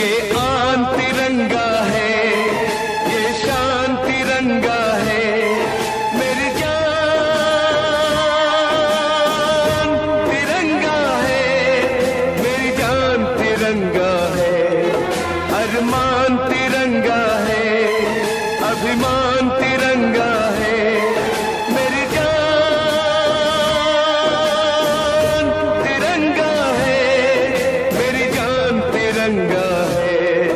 ये आन तिरंगा है, ये शान तिरंगा है, मेरी जान तिरंगा है, मेरी जान तिरंगा है, अरमान तिरंगा है, अभिमान तिरंगा है, मेरी जान तिरंगा है, मेरी जान तिरंगा है।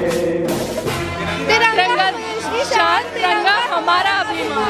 तिरंगा देश की शान, तिरंगा हमारा अभिमान।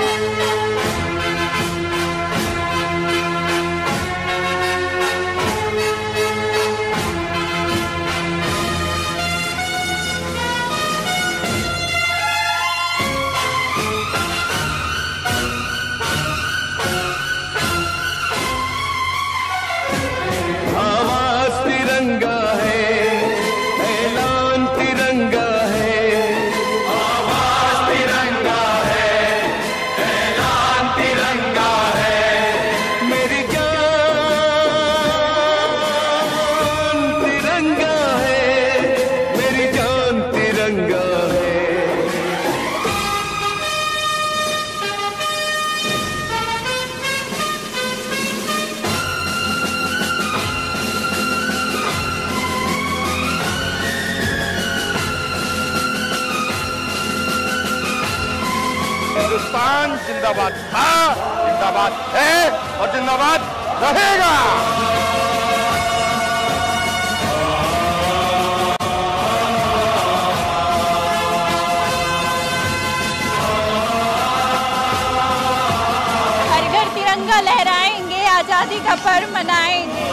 आवाज तिरंगा है, ऐलान तिरंगा है, आवाज तिरंगा है, ऐलान तिरंगा है, मेरी जान तिरंगा है, मेरी जान तिरंगा है। हिंदुस्तान जिंदाबाद था, जिंदाबाद है और जिंदाबाद रहेगा। हर घर तिरंगा लहराएंगे, आजादी का पर्व मनाएंगे।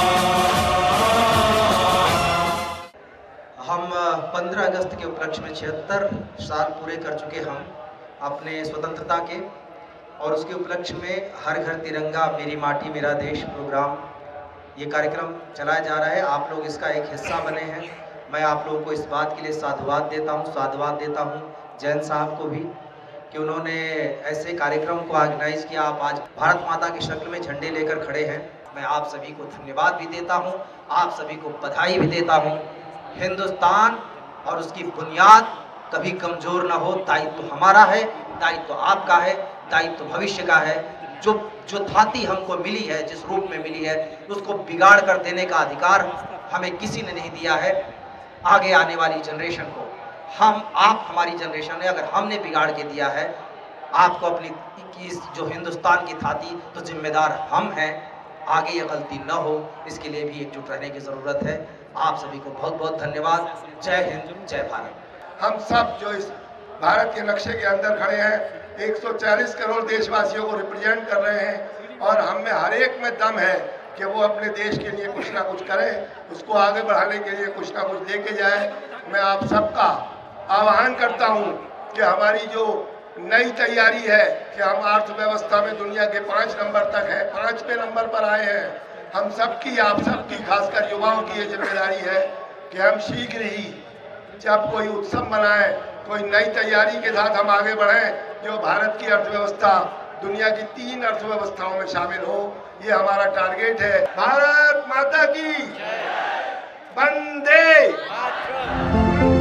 हम 15 अगस्त के उपलक्ष्य में 76 साल पूरे कर चुके हम अपने स्वतंत्रता के, और उसके उपलक्ष्य में हर घर तिरंगा मेरी माटी मेरा देश प्रोग्राम, ये कार्यक्रम चलाया जा रहा है। आप लोग इसका एक हिस्सा बने हैं। मैं आप लोगों को इस बात के लिए साधुवाद देता हूँ जैन साहब को भी, कि उन्होंने ऐसे कार्यक्रम को ऑर्गेनाइज किया। आप आज भारत माता की शक्ल में झंडे लेकर खड़े हैं। मैं आप सभी को धन्यवाद भी देता हूँ, आप सभी को बधाई भी देता हूँ। हिंदुस्तान और उसकी बुनियाद कभी कमजोर ना हो, दायित्व हमारा है, दायित्व आपका है, दायित्व भविष्य का है। जो धाती हमको मिली है, जिस रूप में मिली है, उसको बिगाड़ कर देने का अधिकार हमें किसी ने नहीं दिया है। आगे आने वाली जनरेशन को आप हमारी जनरेशन है, अगर हमने बिगाड़ के दिया है आपको अपनी जो हिंदुस्तान की धाती, तो जिम्मेदार हम हैं। आगे ये गलती न हो, इसके लिए भी एकजुट रहने की ज़रूरत है। आप सभी को बहुत बहुत धन्यवाद। जय हिंद, जय भारत। हम सब जो इस भारत के नक्शे के अंदर खड़े हैं, 140 करोड़ देशवासियों को रिप्रेजेंट कर रहे हैं, और हम में हर एक में दम है कि वो अपने देश के लिए कुछ ना कुछ करे, उसको आगे बढ़ाने के लिए कुछ ना कुछ लेके जाए। मैं आप सबका आह्वान करता हूँ कि हमारी जो नई तैयारी है कि हम अर्थव्यवस्था में दुनिया के 5 नंबर तक है, 5वें नंबर पर आए हैं। हम सबकी, आप सबकी, खासकर युवाओं की ये जिम्मेदारी है कि हम शीघ्र ही जब कोई उत्सव मनाएं, कोई नई तैयारी के साथ हम आगे बढ़ें, जो भारत की अर्थव्यवस्था दुनिया की 3 अर्थव्यवस्थाओं में शामिल हो। ये हमारा टारगेट है। भारत माता की, वंदे।